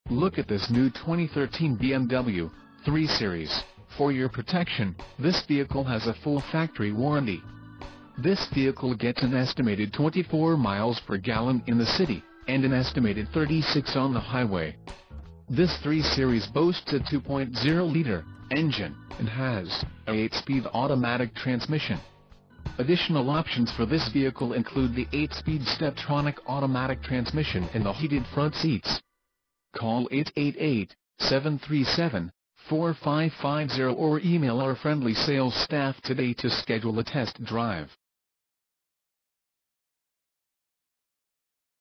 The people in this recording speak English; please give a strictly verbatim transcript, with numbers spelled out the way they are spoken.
Look at this new twenty thirteen B M W three series. For your protection, this vehicle has a full factory warranty. This vehicle gets an estimated twenty-four miles per gallon in the city, and an estimated thirty-six on the highway. This three series boasts a two point oh liter engine, and has a eight-speed automatic transmission. Additional options for this vehicle include the eight-speed Steptronic automatic transmission and the heated front seats. Call eight eight eight, seven three seven, four five five zero or email our friendly sales staff today to schedule a test drive.